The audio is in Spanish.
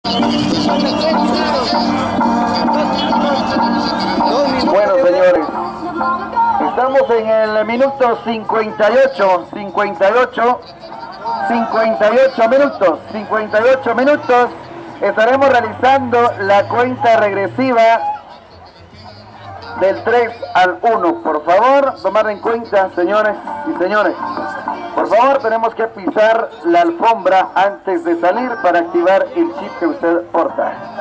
Bueno, señores, estamos en el minuto 58 minutos. Estaremos realizando la cuenta regresiva del 3 al 1. Por favor, tomar en cuenta, señores y señores. Por favor, tenemos que pisar la alfombra antes de salir para activar el chip que usted porta.